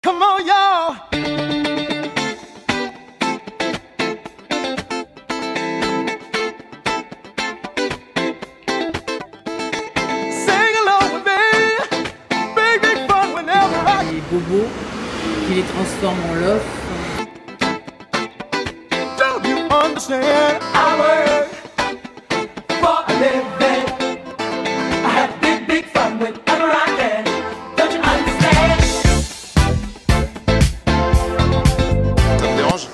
Come on, y'all. Sing along with me. Big, big fun whenever I... Les bobos qui les transforment en loaf. Don't you understand? I work for a living. I have big, big fun whenever I can. Don't you understand? Ça te dérange?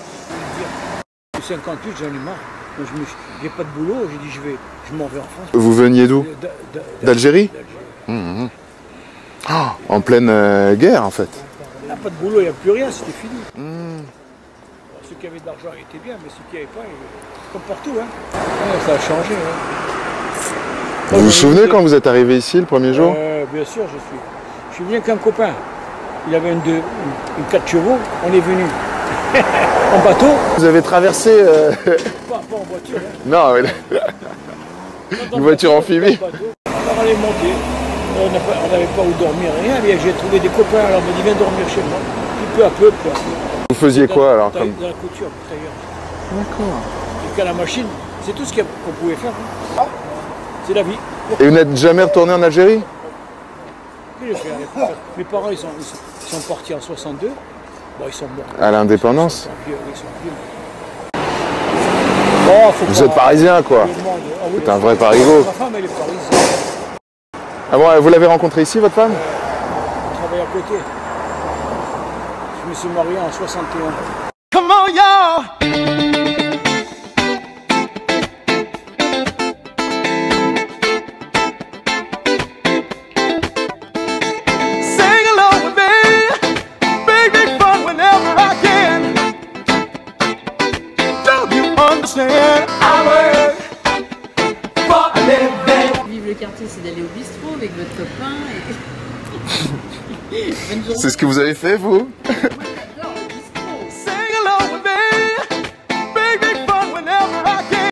58, j'en ai marre. Moi, j'ai pas de boulot, j'ai dit je m'en vais en France. Vous veniez d'où? D'Algérie? Oh, en pleine guerre en fait. Il n'y a pas de boulot, il n'y a plus rien, c'était fini. Ceux qui avaient de l'argent étaient bien, mais ceux qui n'avaient pas, comme partout. Hein. Ouais, ça a changé. Hein. Vous vous souvenez quand vous êtes arrivé ici le premier jour? Bien sûr, je suis venu avec un copain. Il avait une 4 chevaux, on est venu en bateau. Vous avez traversé... Pas en voiture. Hein. Non, une voiture amphibie. Alors on est monté, on n'avait pas où dormir, rien. J'ai trouvé des copains, alors on m'a dit viens dormir chez moi. Puis peu à peu. Vous faisiez quoi alors Dans la couture, tailleur. D'accord. Et qu'à la machine, c'est tout ce qu'on pouvait faire. Hein. C'est la vie. Et vous n'êtes jamais retourné en Algérie? Mes parents, ils sont partis en 62. Bon, ils sont morts. À l'indépendance? Ils sont vieux. Oh, vous êtes parisien quoi? C'est un vrai parigot. Ma femme, elle est parisienne. Ah bon, vous l'avez rencontrée ici, votre femme? Elle travaille à côté. Je me suis marié en 61. Come on, y'all. Sing along with me. Big, big fun whenever I can. Don't you understand? I work for a living. Vivre le quartier, c'est d'aller au bistrot avec votre copain. Et... C'est ce que vous avez fait, vous?